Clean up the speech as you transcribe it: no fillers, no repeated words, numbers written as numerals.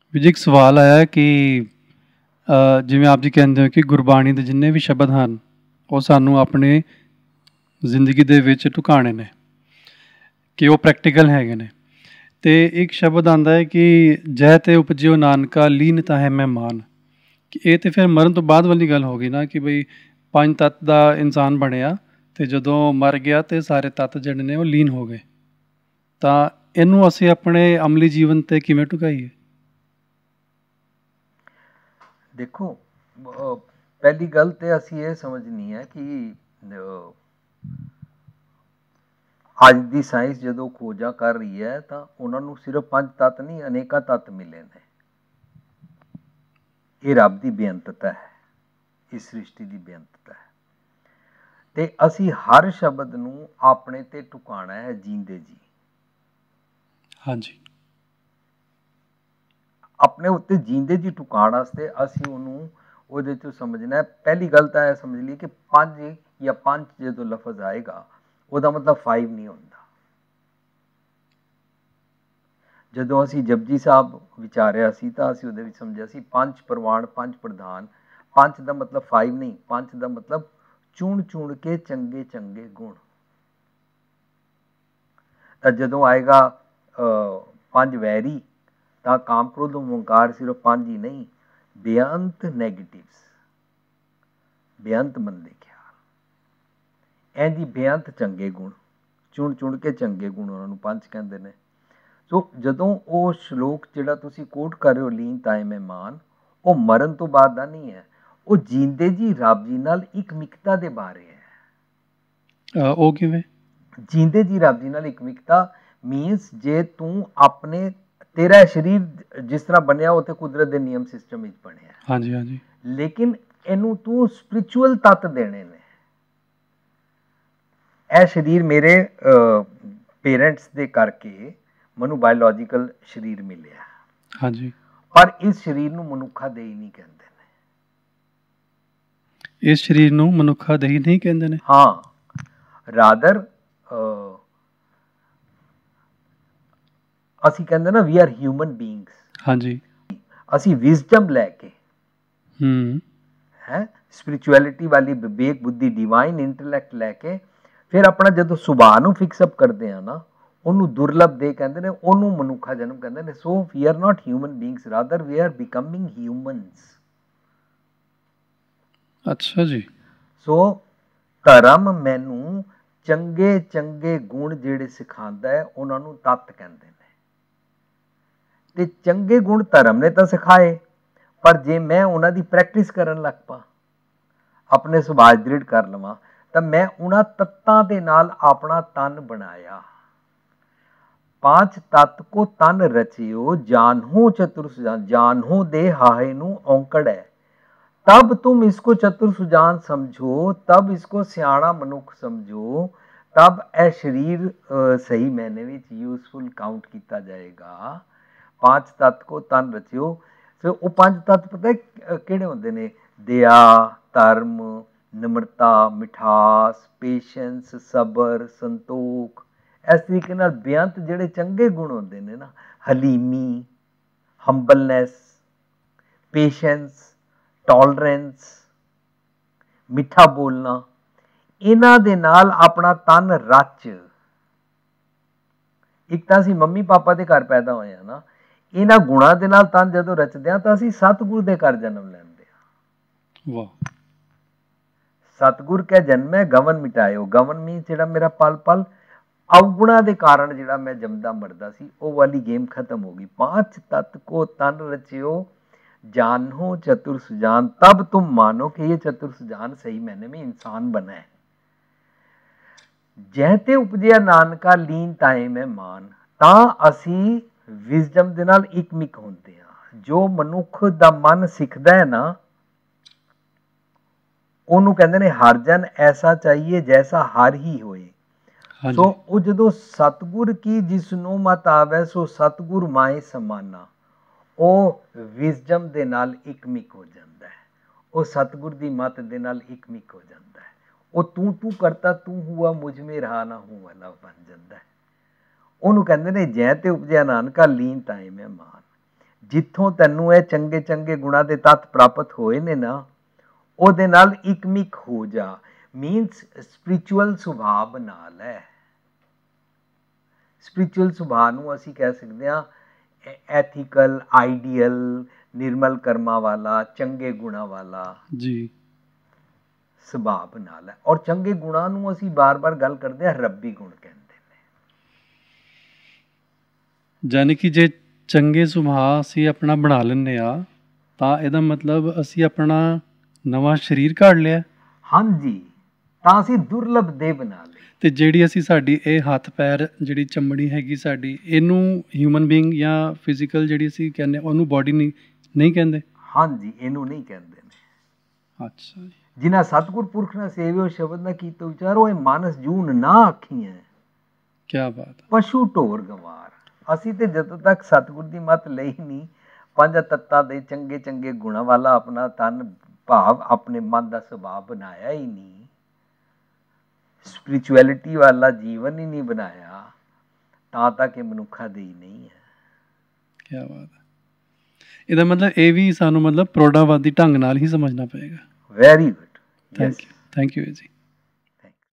ਵੀ ਜੀ ਇੱਕ ਸਵਾਲ ਆਇਆ ਕਿ ਜਿਵੇਂ ਆਪ ਜੀ ਕਹਿੰਦੇ ਹੋ ਕਿ ਗੁਰਬਾਣੀ ਦੇ ਜਿੰਨੇ ਵੀ ਸ਼ਬਦ ਹਨ ਉਹ ਸਾਨੂੰ ਆਪਣੇ ਜ਼ਿੰਦਗੀ ਦੇ ਵਿੱਚ ਢੁਕਾਣੇ ਨੇ, ਕਿ ਉਹ ਪ੍ਰੈਕਟੀਕਲ ਹੈਗੇ ਨੇ। ਅਤੇ ਇੱਕ ਸ਼ਬਦ ਆਉਂਦਾ ਹੈ ਕਿ ਜੈ ਤੇ ਉਪਜਿਓ ਨਾਨਕਾ ਲੀਨ ਤਾਹੇ ਮਹਿਮਾਨ, ਕਿ ਇਹ ਤਾਂ ਫਿਰ ਮਰਨ ਤੋਂ ਬਾਅਦ ਵਾਲੀ ਗੱਲ ਹੋ ਗਈ ਨਾ, ਕਿ ਬਈ ਪੰਜ ਤੱਤ ਦਾ ਇਨਸਾਨ ਬਣਿਆ ਅਤੇ ਜਦੋਂ ਮਰ ਗਿਆ ਤਾਂ ਸਾਰੇ ਤੱਤ ਜਿਹੜੇ ਨੇ ਉਹ ਲੀਨ ਹੋ ਗਏ। ਤਾਂ ਇਹਨੂੰ ਅਸੀਂ ਆਪਣੇ ਅਮਲੀ ਜੀਵਨ 'ਤੇ ਕਿਵੇਂ ਢੁਕਾਈਏ? ਦੇਖੋ, ਪਹਿਲੀ ਗੱਲ ਤੇ ਅਸੀਂ ਇਹ ਸਮਝਣੀ ਹੈ ਕਿ ਅੱਜ ਦੀ ਸਾਇੰਸ ਜਦੋਂ ਖੋਜਾਂ ਕਰ ਰਹੀ ਹੈ ਤਾਂ ਉਹਨਾਂ ਨੂੰ ਸਿਰਫ ਪੰਜ ਤੱਤ ਨਹੀਂ, ਅਨੇਕਾਂ ਤੱਤ ਮਿਲੇ ਨੇ। ਇਹ ਰੱਬ ਦੀ ਬੇਅੰਤਤਾ ਹੈ, ਇਸ ਸ੍ਰਿਸ਼ਟੀ ਦੀ ਬੇਅੰਤਤਾ ਹੈ। ਤੇ ਅਸੀਂ ਹਰ ਸ਼ਬਦ ਨੂੰ ਆਪਣੇ ਤੇ ਢੁਕਾਣਾ ਹੈ ਜੀਂਦੇ ਜੀ। ਹਾਂਜੀ, ਆਪਣੇ ਉੱਤੇ ਜੀਂਦੇ ਜੀ ਢੁਕਾਉਣ ਵਾਸਤੇ ਅਸੀਂ ਉਹਨੂੰ ਉਹਦੇ 'ਚੋਂ ਸਮਝਣਾ। ਪਹਿਲੀ ਗੱਲ ਤਾਂ ਇਹ ਸਮਝ ਲਈ ਕਿ ਪੰਜ ਜਾਂ ਪੰਜ ਜਦੋਂ ਲਫ਼ਜ਼ ਆਏਗਾ ਉਹਦਾ ਮਤਲਬ 5 ਨਹੀਂ ਹੁੰਦਾ। ਜਦੋਂ ਅਸੀਂ ਜਪਜੀ ਸਾਹਿਬ ਵਿਚਾਰਿਆ ਸੀ ਤਾਂ ਅਸੀਂ ਉਹਦੇ ਵਿੱਚ ਸਮਝਿਆ ਸੀ ਪੰਜ ਪ੍ਰਵਾਨ ਪੰਜ ਪ੍ਰਧਾਨ। ਪੰਜ ਦਾ ਮਤਲਬ 5 ਨਹੀਂ, ਪੰਜ ਦਾ ਮਤਲਬ ਚੁਣ ਚੁਣ ਕੇ ਚੰਗੇ ਚੰਗੇ ਗੁਣ। ਤਾਂ ਜਦੋਂ ਆਏਗਾ ਪੰਜ ਵੈਰੀ ਤਾਂ ਕਾਮ ਕ੍ਰੋਧ ਓਂਕਾਰ ਸਿਰਫ ਪੰਜ ਹੀ ਨਹੀਂ, ਬੇਅੰਤ ਨੈਗੇਟਿਵਸ, ਬੇਅੰਤ ਮੰਦੇ ਖਿਆਲ, ਇਹਦੀ ਬੇਅੰਤ ਚੰਗੇ ਗੁਣ, ਚੁਣ ਚੁਣ ਕੇ ਚੰਗੇ ਗੁਣ, ਉਹਨਾਂ ਨੂੰ ਪੰਜ ਕਹਿੰਦੇ ਨੇ। ਸੋ ਜਦੋਂ ਉਹ ਸ਼ਲੋਕ ਜਿਹੜਾ ਤੁਸੀਂ ਕੋਟ ਕਰ ਰਹੇ ਹੋ ਲੀਨ ਤਾਏ ਮਹਿਮਾਨ, ਉਹ ਮਰਨ ਤੋਂ ਬਾਅਦ ਦਾ ਨਹੀਂ ਹੈ, ਉਹ ਜੀਂਦੇ ਜੀ ਰੱਬ ਜੀ ਨਾਲ ਇੱਕ ਮਿਕਤਾ ਦੇ ਬਾਰੇ ਹੈ। ਉਹ ਕਿਵੇਂ? ਜੀਂਦੇ ਜੀ ਰੱਬ ਜੀ ਨਾਲ ਇੱਕ ਮਿਕਤਾ ਮੀਨਸ ਜੇ ਤੂੰ ਆਪਣੇ, ਤੇਰਾ ਸਰੀਰ ਜਿਸ ਤਰ੍ਹਾਂ ਬਣਿਆ ਉਹ ਤੇ ਕੁਦਰਤ ਦੇ ਨਿਯਮ ਸਿਸਟਮ ਵਿੱਚ ਬਣਿਆ। ਹਾਂਜੀ ਹਾਂਜੀ। ਲੇਕਿਨ ਇਹਨੂੰ ਤੂੰ ਸਪਿਰਿਚੁਅਲ ਤੱਤ ਦੇਣੇ ਨੇ। ਇਹ ਸਰੀਰ ਮੇਰੇ ਪੇਰੈਂਟਸ ਦੇ ਕਰਕੇ ਮੈਨੂੰ ਬਾਇਓਲੋਜੀਕਲ ਸਰੀਰ ਮਿਲਿਆ। ਹਾਂਜੀ। ਪਰ ਇਸ ਸਰੀਰ ਨੂੰ ਮਨੁੱਖਾ ਦੇਹੀ ਨਹੀਂ ਕਹਿੰਦੇ ਨੇ। ਇਸ ਸਰੀਰ ਨੂੰ ਮਨੁੱਖਾ ਦੇਹੀ ਨਹੀਂ ਕਹਿੰਦੇ ਨੇ? ਹਾਂ, ਰਾਦਰ ਅਸੀਂ ਕਹਿੰਦੇ ਨਾ ਵੀ ਆਰ ਹਿਊਮਨ ਬੀਇੰਗਸ। ਹਾਂਜੀ। ਅਸੀਂ ਵਿਜ਼ਡਮ ਲੈ ਕੇ ਹੈ ਸਪਿਰਿਚੁਅਲਿਟੀ ਵਾਲੀ ਵਿਵੇਕ ਬੁੱਧੀ ਡਿਵਾਈਨ ਇੰਟੈਲੈਕਟ ਲੈ ਕੇ ਫਿਰ ਆਪਣਾ ਜਦੋਂ ਸੁਭਾਅ ਨੂੰ ਫਿਕਸਅਪ ਕਰਦੇ ਆ ਨਾ, ਉਹਨੂੰ ਦੁਰਲਭ ਦੇ ਕਹਿੰਦੇ ਨੇ, ਉਹਨੂੰ ਮਨੁੱਖਾ ਜਨਮ ਕਹਿੰਦੇ ਨੇ। So we are not human beings, rather we are becoming humans. ਅੱਛਾ ਜੀ। ਸੋ ਧਰਮ ਮੈਨੂੰ ਚੰਗੇ ਚੰਗੇ ਗੁਣ ਜਿਹੜੇ ਸਿਖਾਉਂਦਾ ਹੈ ਉਹਨਾਂ ਨੂੰ ਤੱਤ ਕਹਿੰਦੇ ਨੇ। ਤੇ ਚੰਗੇ ਗੁਣ ਧਰਮ ਨੇ ਤਾਂ ਸਿਖਾਏ, ਪਰ ਜੇ ਮੈਂ ਉਹਨਾਂ ਦੀ ਪ੍ਰੈਕਟਿਸ ਕਰਨ ਲੱਗ ਪਾ, ਆਪਣੇ ਸੁਭਾਅ ਦ੍ਰਿੜ ਕਰ ਲਵਾਂ, ਤਾਂ ਮੈਂ ਉਹਨਾਂ ਤੱਤਾਂ ਦੇ ਨਾਲ ਆਪਣਾ ਤਨ ਬਣਾਇਆ। पांच तत्व को तन रचियो, जानहु चतुर सुजान, जानहु दे हाहे नु औंकड़ है, तब तुम इसको चतुर सुजान समझो, तब इसको सियाणा मनुख समझो, तब यह शरीर सही मैने में यूजफुल काउंट किया जाएगा। पांच तत्व को तन रचियो। सो वो पांच तत्व पता है किहड़े होंदे ने? दया, धर्म, निम्रता, मिठास, पेशेंस, सबर, संतोख। इस तरीके नाल बेअंत जिहड़े चंगे गुण होंदे ने ना, हलीमी, हंबलनैस, पेशेंस, टॉलरेंस, मिठा बोलना, इन्हां दे नाल अपना तन रच। एक तां असीं मम्मी पापा दे घर पैदा होए ना, इन्हां गुणां दे नाल तन जदों रचदे आ तां असीं सतगुर दे घर जन्म लैंदे आ। वाह। सतगुर कै जन्मै गवन मिटायो। गवन मीन जिहड़ा मेरा पल पल अवगुणा के कारण जिहड़ा मैं जमदा मरदा सी, वो वाली गेम खत्म हो गई। पांच तत्व को तन रचियो, जानो चतुर सुजान, तब तुम मानो कि ये चतुर सुजान सही मैंने में इंसान बना है। जैते उपजिया नानका लीन ताए में मान, तां असी विजडम दे नाल इकमिक होंदे आ। जो मनुख दा मन सिखदा है ना, ਉਹਨੂੰ ਕਹਿੰਦੇ ਨੇ ਹਰ ਜਨ ਐਸਾ ਚਾਹੀਏ ਜੈਸਾ ਹਰ ਹੀ ਹੋਏ। ਸੋ ਉਹ ਜਦੋਂ ਸਤਗੁਰ ਕੀ ਜਿਸਨੂੰ ਮਤ ਆਵੇ ਸੋ ਸਤਗੁਰ ਮਾਏ ਸਮਾਨਾ, ਉਹ ਵਿਜ਼ਡਮ ਦੇ ਨਾਲ ਇਕਮਿਕ ਹੋ ਜਾਂਦਾ ਹੈ। ਉਹ ਸਤਗੁਰ ਦੀ ਮਤ ਦੇ ਨਾਲ ਇਕਮਿਕ ਹੋ ਜਾਂਦਾ ਹੈ। ਉਹ ਤੂੰ ਕਰਤਾ ਤੂੰ ਹੁਆ ਮੁਝ ਮੇ ਰਹਾ ਨਾ ਹੂੰ ਵਾਲਾ ਬਣ ਜਾਂਦਾ ਹੈ। ਉਹਨੂੰ ਕਹਿੰਦੇ ਨੇ ਜੈ ਤੇ ਉਪਜਿਆ ਨਾਨਕਾ ਲੀਨ ਤਾਏ ਮਹਿਮਾਨ। ਜਿੱਥੋਂ ਤੈਨੂੰ ਇਹ ਚੰਗੇ ਚੰਗੇ ਗੁਣਾਂ ਦੇ ਤੱਤ ਪ੍ਰਾਪਤ ਹੋਏ ਨੇ ਨਾ, ਉਹਦੇ ਨਾਲ ਇਕਮਿਕ ਹੋ ਜਾ। ਮੀਨਸ ਸਪਿਰਿਚੁਅਲ ਸੁਭਾਅ ਬਣਾ ਲੈ। ਸਪਿਰਿਚੁਅਲ ਸੁਭਾਅ ਨੂੰ ਅਸੀਂ ਕਹਿ ਸਕਦੇ ਹਾਂ ਐਥੀਕਲ, ਆਈਡੀਅਲ, ਨਿਰਮਲ ਕਰਮਾਂ ਵਾਲਾ, ਚੰਗੇ ਗੁਣਾਂ ਵਾਲਾ ਜੀ ਸੁਭਾਅ ਬਣਾ ਲੈ। ਔਰ ਚੰਗੇ ਗੁਣਾਂ ਨੂੰ ਅਸੀਂ ਬਾਰ-ਬਾਰ ਗੱਲ ਕਰਦੇ ਹਾਂ ਰੱਬੀ ਗੁਣ ਕਹਿੰਦੇ ਨੇ। ਯਾਨੀ ਕਿ ਜੇ ਚੰਗੇ ਸੁਭਾਅ ਅਸੀਂ ਆਪਣਾ ਬਣਾ ਲੈਂਦੇ ਆ ਤਾਂ ਇਹਦਾ ਮਤਲਬ ਅਸੀਂ ਆਪਣਾ ਨਵਾਂ ਸਰੀਰ ਘੜ ਲਿਆ। ਹਾਂਜੀ, ਤਾਂ ਅਸੀਂ ਦੁਰਲਭ ਦੇਹ ਬਣਾ ਲਈ। ਤੇ ਜਿਹੜੀ ਅਸੀਂ ਸਾਡੀ ਇਹ ਹੱਥ ਪੈਰ ਜਿਹੜੀ ਚਮੜੀ ਹੈਗੀ ਸਾਡੀ, ਇਹਨੂੰ ਹਿਊਮਨ ਬੀਇੰਗ ਜਾਂ ਫਿਜ਼ੀਕਲ ਜਿਹੜੀ ਅਸੀਂ ਕਹਿੰਦੇ ਉਹਨੂੰ ਬੋਡੀ ਨਹੀਂ ਕਹਿੰਦੇ। ਹਾਂਜੀ, ਇਹਨੂੰ ਨਹੀਂ ਕਹਿੰਦੇ ਨੇ। ਅੱਛਾ ਜੀ। ਜਿਨ੍ਹਾਂ ਸਤਿਗੁਰ ਪੁਰਖ ਨਾਲ ਸੇਵਿਓ ਸ਼ਬਦ ਨਾ ਕੀਤੋ ਵਿਚਾਰੋ, ਇਹ ਮਾਨਸ ਜੂਨ ਨਾ ਆਖੀਐ। ਕੀ ਬਾਤ। ਪਸ਼ੂ ਢੋਰ ਗਵਾਰ। ਅਸੀਂ ਤੇ ਜਦੋਂ ਤੱਕ ਸਤਿਗੁਰ ਦੀ ਮੱਤ ਲਈ ਨਹੀਂ, ਪੰਜ ਤੱਤਾਂ ਦੇ ਚੰਗੇ ਚੰਗੇ ਗੁਣਾਂ ਵਾਲਾ ਆਪਣਾ ਤਨ ਭਾਵ ਆਪਣੇ ਮਨ ਦਾ ਸੁਭਾਅ ਬਣਾਇਆ ਹੀ ਨਹੀਂ, ਸਪਿਰਿਚੁਅਲਿਟੀ ਵਾਲਾ ਜੀਵਨ ਹੀ ਨਹੀਂ ਬਣਾਇਆ, ਤਾਂ ਤੱਕ ਇਹ ਮਨੁੱਖਾ ਦੇਹੀ ਨਹੀਂ ਹੈ। ਕੀ ਬਾਤ ਹੈ। ਇਹਦਾ ਮਤਲਬ ਇਹ ਵੀ ਸਾਨੂੰ ਮਤਲਬ ਪ੍ਰੋੜਾਵਾਦੀ ਢੰਗ ਨਾਲ ਹੀ ਸਮਝਣਾ ਪਏਗਾ। Very good. ਥੈਂਕ ਯੂ ਜੀ।